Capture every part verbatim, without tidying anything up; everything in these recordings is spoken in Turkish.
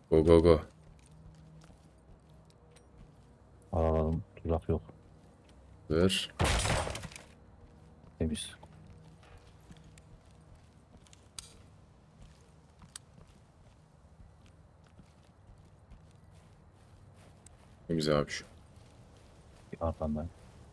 Go go go. Aralarım tuzak yok. Ver. Temiz. Temiz abi şu. Bir arkandan.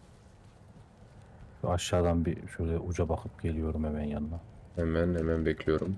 Şu aşağıdan bir şöyle uca bakıp geliyorum hemen yanına. Hemen hemen bekliyorum.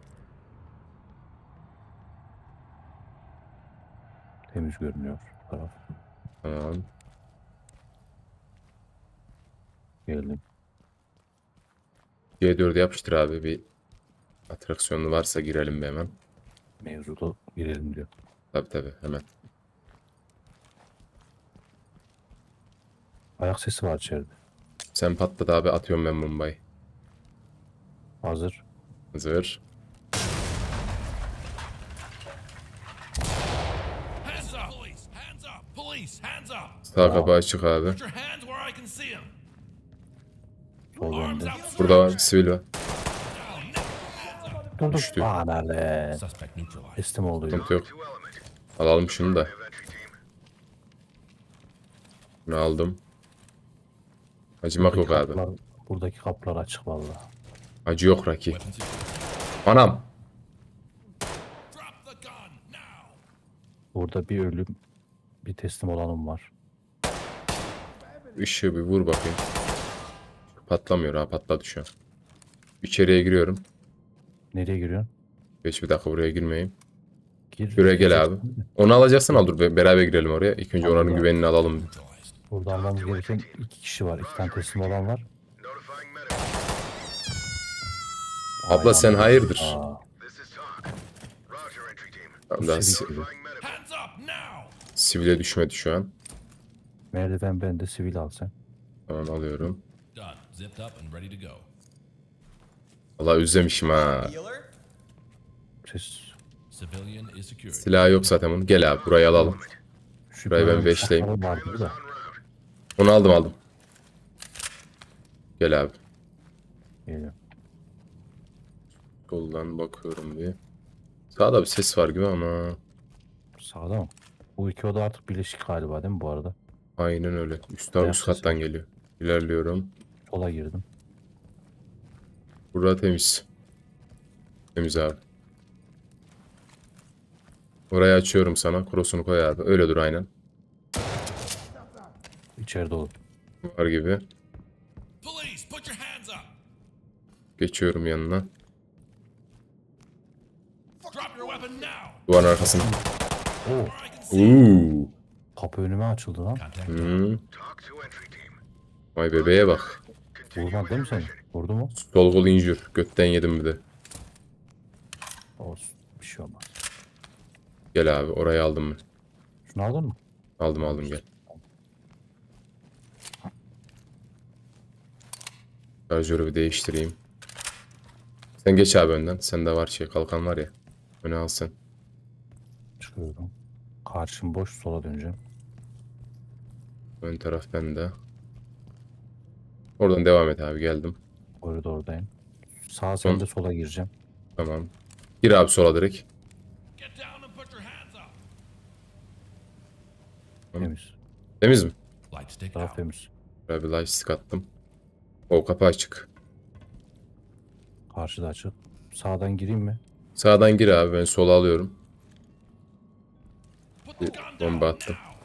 Temiz görünüyor bu taraf. Tamam. Geldim. G dört'e yapıştır abi, bir atraksiyonu varsa girelim bir hemen. Mevzuda girelim diyor. Tabi tabi hemen. Ayak sesi var içeride. Sen patlat abi, atıyorum ben bombayı. Hazır. Hazır. Hands up! Police! Hands up! Police! Hands up! Sağ kapı açık abi. Put your hands where I can see them. Sol Arms bende. outstretched. Burada var, sivil var. Dur dur. Düştü. Ana le. Suspect neutralized. Teslim oluyor. Sıkıntı yok. Alalım şunu da. Bunu aldım. Acımak yok abi. Kapılar, buradaki kapılar açık vallahi. Acı yok Raki. Weapons here. Anam. Drop the gun now! Burada bir ölüm, bir teslim olanım var. Işığı bir vur bakayım. Patlamıyor ha, patladı şu an. İçeriye giriyorum. Nereye giriyorsun? Geç bir dakika, buraya girmeyeyim. Gir. Şuraya gel abi. Onu alacaksan al, dur be- beraber girelim oraya. İlk önce oranın Tamam. güvenini alalım. Neutralized. Burada almamız gereken iki kişi var. İki tane teslim olan var. Abla sen hayırdır? Aa, Tamam, daha si- sivil gibi. Hands up now! sivile düşmedi şu an. Merdiven bende, sivil al sen. Tamam, alıyorum. Done. Zipped up and ready to go. Allah özlemişim ha. Ses. Civilian is secured. Silahı yok zaten bunun. Gel abi, burayı alalım. Şu Burayı ben böyle beşleyeyim. şakalı vardı da. Onu aldım aldım. Gel abi. Geliyor. Soldan bakıyorum bir. Sağda bir ses var gibi ama. Sağda mı? Bu iki oda artık birleşik galiba değil mi bu arada? Aynen öyle. Üst, Ayak üst sesi kattan var. geliyor. İlerliyorum. Sola girdim. Burada temiz. Temiz abi. Orayı açıyorum sana. Cross'unu koy abi. Öyle dur aynen. İçeride olur. Var gibi. Police, put your hands up! Geçiyorum yanına. Drop your weapon now! Duvarın arkasına. Oo, Where I can see Uuu. kapı önüme açıldı lan. Contact. Hmm. Vay bebeğe bak. Vurmadı değil mi seni? Vurdu mu? Sol kol injür. Götten yedim bir de. Olsun. Bir şey olmaz. Gel abi, orayı aldım ben. Şunu aldın mı? Aldım aldım gel. Şarjörü bir değiştireyim. Sen geç abi önden. Sende var şey, kalkan var ya. Öne al sen. Çıkıyorum. Karşım boş, sola döneceğim. Ön taraf bende. Oradan devam et abi, geldim. Koridordayım. Sağa sen de sola gireceğim. Tamam. Gir abi sola direkt. Get down and put your hands up! Temiz. Temiz mi? Light stick Taraf out. temiz. Şöyle bir lightstick attım. O kapı açık. Karşıda açık. Sağdan gireyim mi? Sağdan gir abi, ben sola alıyorum. Put the gun down Bomba attım. now!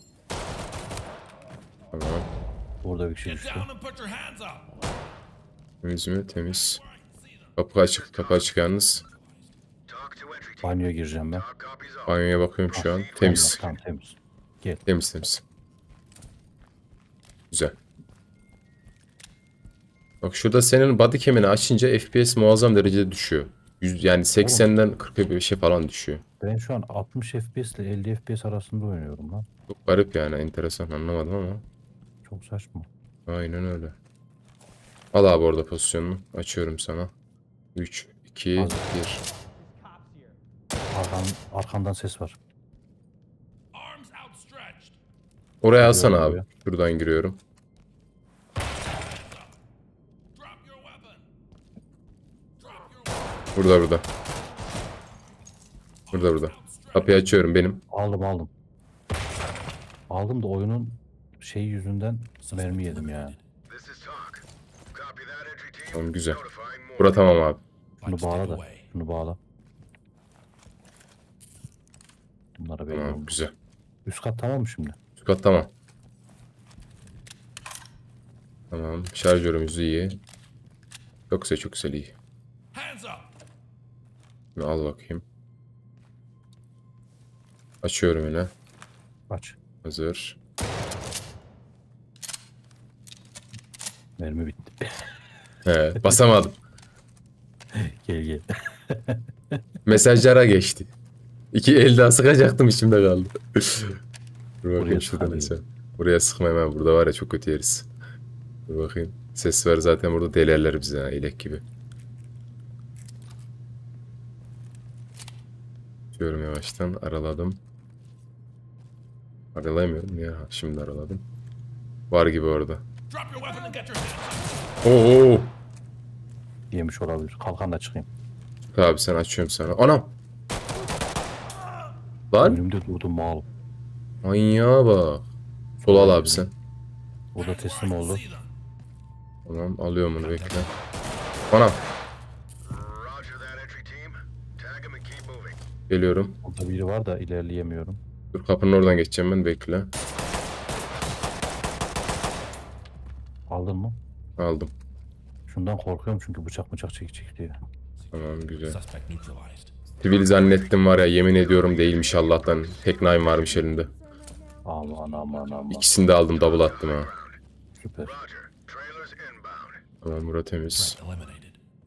Tamam. Burada bir kişi Get düştü. down and put your hands up! Temiz mi? Temiz. Where I can see them. Kapı açık. Kapı açık yalnız. Banyoya gireceğim ben. Banyoya bakıyorum şu an. Temiz. Tamam, tamam, temiz. Gel. Temiz temiz. Güzel. Bak şurada senin body cam'ini açınca F P S muazzam derecede düşüyor. Yüz, yani seksenden kırka bir şey falan düşüyor. Ben şu an altmış F P S ile elli F P S arasında oynuyorum lan. Çok garip yani, enteresan, anlamadım ama. Çok saçma. Aynen öyle. Al abi orada pozisyonunu. Açıyorum sana. üç, iki, Hazır. bir. Arkan, arkandan ses var. Arms outstretched. Oraya alsana Giriyorum abi. oraya. Şuradan giriyorum. Drop your weapon! Drop your weapon! Burada burada. Burada burada. Kapıyı açıyorum benim. Aldım aldım. Aldım da oyunun şeyi yüzünden mermi yedim ya. Tamam güzel. Bura tamam abi. Şunu Like, step bağla da. away. Şunu bağla. Bunlara belli Tamam oldu. güzel. Üst kat tamam mı şimdi? Üst kat tamam. Tamam. Şarjörümüz iyi. Çok güzel çok güzel iyi. Hands up. Şimdi al bakayım. Açıyorum yine. Aç. Hazır. Mermi bitti. Evet basamadım. Gel gel. Mesajlara geçti. İki el daha sıkacaktım içimde kaldı. Dur bakayım Buraya şurada sıkamıyorum. mesela. Buraya sıkma hemen. Burada var ya çok kötü yeriz. Dur bakayım. Ses ver zaten burada delerler bize ha. İlek gibi. Diyorum yavaştan. Araladım. Aralayamıyorum ya. Şimdi araladım. Var gibi orada. Drop your weapon and get your hands up. Oo. Yemiş olabilir. Kalkan da çıkayım. Abi sen açıyorum sana. Anam. Lan. Önümde durdu mal. Manyağa bak. Sol al abi sen. O da teslim oldu. See them. Tamam alıyorum onu bekle. Anam. Geliyorum. Burada biri var da ilerleyemiyorum. Dur kapının oradan geçeceğim ben bekle. Aldın mı? Aldım. Şundan korkuyorum çünkü bıçak bıçak çekecek diye. Tamam güzel. Suspect neutralized. Sivil zannettim var ya yemin ediyorum değilmiş Allah'tan. Tek nine varmış elinde. Aman aman aman. İkisini de aldım double attım ha. Süper. Tamam bura temiz. Threat eliminated.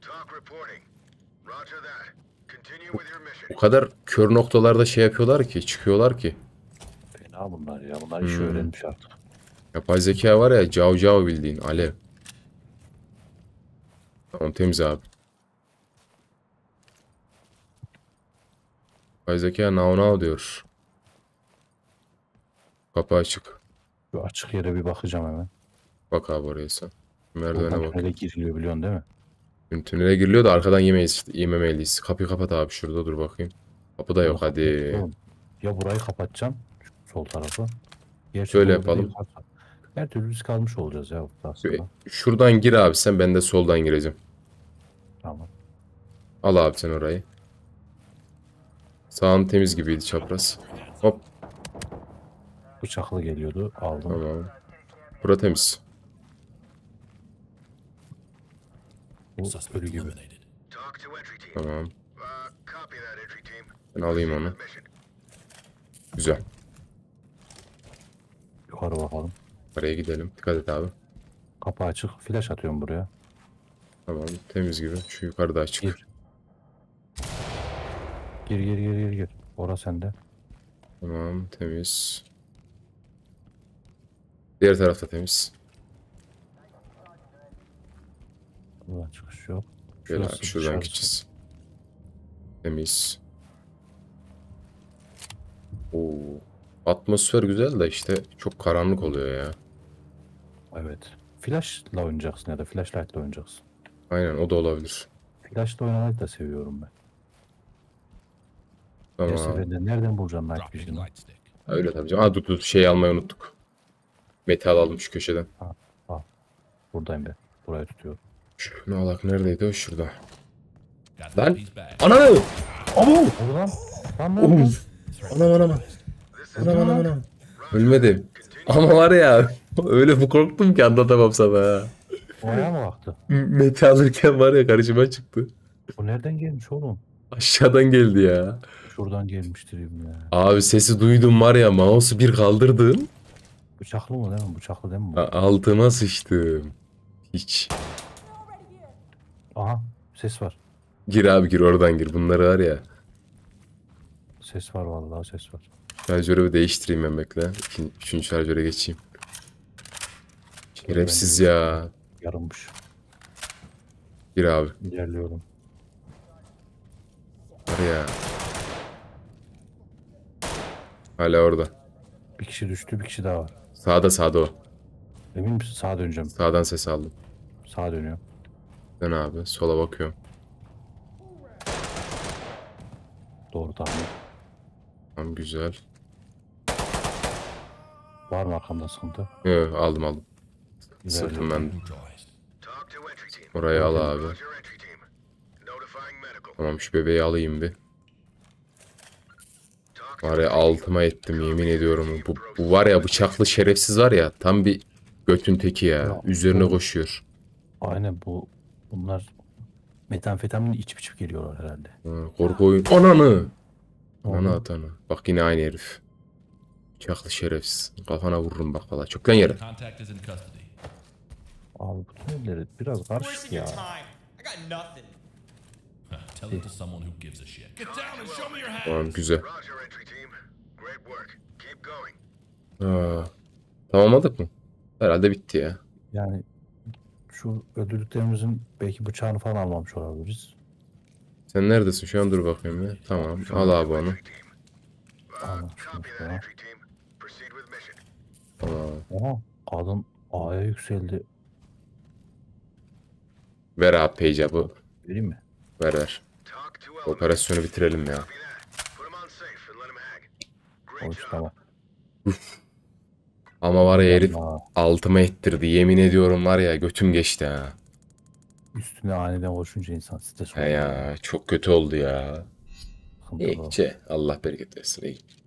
O kadar kör noktalarda şey yapıyorlar ki çıkıyorlar ki. Fena bunlar ya. Bunlar işi Hmm. öğrenmiş artık. Yapay zeka var ya cav cav bildiğin alev. Tamam temiz abi. Yapay zeka now now diyor. Kapı açık. Şu açık yere bir bakacağım hemen. Bak abi oraya sen. Merdivene Buradan bak. tünele giriliyor biliyorsun değil mi? Tünele giriliyor da arkadan yemeyiz işte. Yememeliyiz. Kapıyı kapat abi şurada dur bakayım. Kapı da yok Bunu hadi. kapatıyorum. Ya burayı kapatacağım. Şu sol tarafı. Gerçi Şöyle doğru yapalım. değil, yaparsak her türlü risk almış olacağız ya aslında. Şuradan gir abi sen ben de soldan gireceğim. Tamam. Al abi sen orayı. Sağın temiz gibiydi çapraz. Hop Bıçaklı geliyordu. Aldım. tamam. Bura temiz. Bu Suspect ölü gibi. eliminated. Tamam. Ben alayım onu. Güzel. Yukarı bakalım. Oraya gidelim. Dikkat et abi. Kapı açık. Flash atıyorum buraya. Tamam temiz gibi. Şu yukarıda açık. Gir. Gir gir gir gir gir. Ora sende. Tamam temiz. Diğer tarafta temiz. Buradan çıkış yok. Gel abi Şurası şuradan dışarısı. gideceğiz. Temiz. Oo. Atmosfer güzel de işte çok karanlık oluyor ya. Evet. Flash'la oynayacaksın ya da flashlight'la oynayacaksın. Aynen o da olabilir. Flash'la oynamayı da seviyorum ben. Her Tamam. seferinde nereden bulacaksın Night Dropping Vision'ı? light stick. Öyle tabii canım. Aa dur dur şey almayı unuttuk. Metal aldım şu köşeden. Buradayım ben. Burayı tutuyorum. Şunu alak neredeydi o şurada. Got Lan. that piece back. Ananı! Abo! Oldu lan. Lan ne oldu? Uf! Anam anam anam. Anam anam anam. Ölmedim. Ama var ya öyle bu korktum ki anlatamam sana ha. Oraya mı baktı? Mete alırken var ya karşıma çıktı. Bu nereden gelmiş oğlum? Aşağıdan geldi ya. Şuradan gelmiştir ya. Abi sesi duydum var ya mouse'u bir kaldırdım. Bıçaklı mı değil mi? Bıçaklı değil mi bu? a- Altıma sıçtım. Hiç. Aha. Ses var. Gir abi gir oradan gir. Bunları var ya. Ses var vallahi ses var. Şarjörü bir değiştireyim ben bekle. İkinci, üçüncü şarjöre geçeyim. Şerefsiz ya. Yarılmış. Gir abi. İlerliyorum. Var ya. Hala orada. Bir kişi düştü, bir kişi daha var. Sağda sağda o. Emin misin? Sağa döneceğim. Sağdan ses aldım. Sağa dönüyorum. Ben abi sola bakıyorum. Doğru tahmin. Tamam güzel. Var mı arkamda sıkıntı? Yok, aldım aldım. Güzel. Sırtım ben. Neutralized. Orayı al abi. Tamam şu bebeği alayım bir. Var ya altıma ettim yemin ediyorum. Bu, bu var ya bıçaklı şerefsiz var ya tam bir götün teki ya. Ya, Üzerine bu- koşuyor. Aynen bu. Bunlar metamfetamin içip içip geliyorlar herhalde. Ha, korku oyun. Ananı. Ana Onu- atana. Bak yine aynı herif. Bıçaklı şerefsiz. Kafana vururum bak valla. Çok lan yere. Contact is in custody. Abi bu tünelleri biraz karışık Wasting your ya. time. I got nothing. Tell it to someone who gives a shit. Get down and show me your hands. Tamam güzel. Roger, entry team. Great work. Keep going. Aa, tamamladık mı? Herhalde bitti ya. Yani şu öldürdüklerimizin belki bıçağını falan almamış olabiliriz. Sen neredesin şu an dur bakayım ya. Tamam al abi onu. Entry team. Uh, Almamışsınız copy that, ya. entry team. Proceed with mission. Tamam. Aha kadın A'ya yükseldi. Ver abi page'ı. Vereyim mi? Ver ver. Talk to element. Operasyonu bitirelim ya. Copy that. Put him on safe and let him hang. Great Hoş job. tamam. Ama var ya herif Aa, altıma ettirdi. Yemin ediyorum var ya götüm geçti ha. üstüne aniden koşunca insan stres He oluyor. ya çok kötü oldu ya. Sıkıntı İyi var. ki Allah bereket versin iyi.